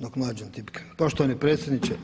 dok mlađan tipka. Poštovani predsjedniče,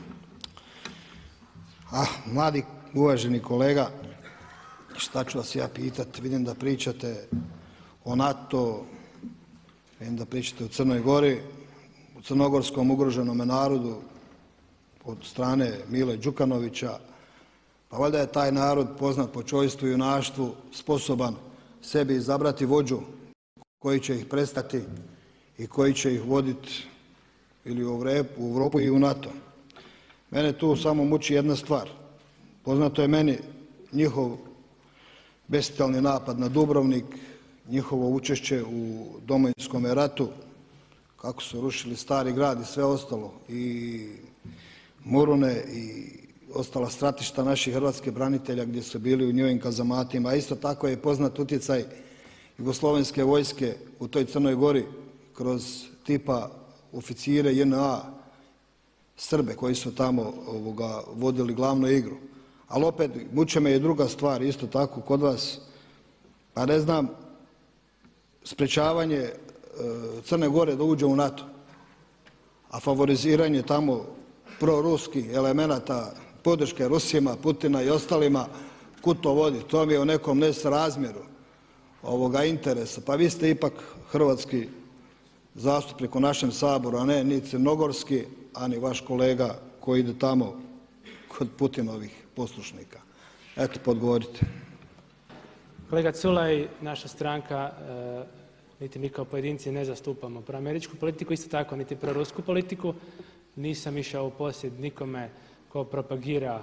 mladi uvaženi kolega, šta ću vas ja pitati, vidim da pričate o NATO, vidim da pričate o Crnoj Gori, o crnogorskom ugroženom narodu od strane Mile Đukanovića, pa valjda je taj narod poznat po čojstvu i junaštvu, sposoban sebi izabrati vođu koji će ih predstavljati i koji će ih voditi ili u Europu i u NATO. Mene tu samo muči jedna stvar. Poznato je meni njihov bestijalni napad na Dubrovnik, njihovo učešće u Domovinskom ratu, kako su rušili Stari grad i sve ostalo, i Morune i ostala stratišta naših hrvatskih branitelja gdje su bili u njihovim kazamatima. A isto tako je poznat utjecaj jugoslovenske vojske u toj Crnoj Gori kroz tipa oficire JNA, Srbe koji su tamo vodili glavnu igru. Ali opet muče me i druga stvar isto tako kod vas, pa ne znam, sprečavanje Crne Gore da uđe u NATO, a favoriziranje tamo proruskih elemenata, podrške Rusima, Putina i ostalima, kud to vodi? To mi je u nekom nesrazmjeru interesa. Pa vi ste ipak hrvatski zastupnik u našem Saboru, a ne ni crnogorski, a ni vaš kolega koji ide tamo kod Putinovih poslušnika. Eto, pa odgovorite. Kolega Culej, naša stranka, niti mi kao pojedinci ne zastupamo proameričku politiku, isto tako niti prorusku politiku. Nisam išao u posjed nikome ko propagira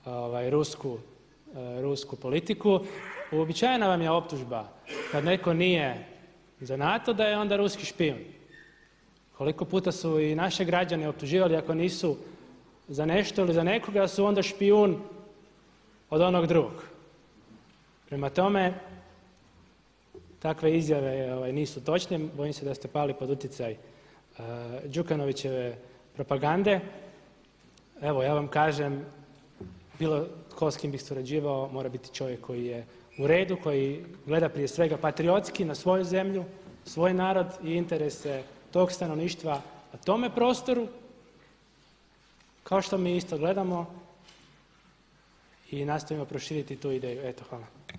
rusku politiku. Uobičajena vam je optužba kad neko nije za NATO da je onda ruski špijun. Koliko puta su i naše građane optuživali ako nisu za nešto ili za nekoga su onda špijun od onog drugog. Prema tome, takve izjave nisu točne. Bojim se da ste pali pod utjecaj Đukanovićeve propagande. Evo, ja vam kažem, bilo tko s kim bih surađivao mora biti čovjek koji je u redu, koji gleda prije svega patriotski na svoju zemlju, svoj narod i interese tog stanovništva na tome prostoru, kao što mi isto gledamo i nastojimo proširiti tu ideju. Eto, hvala.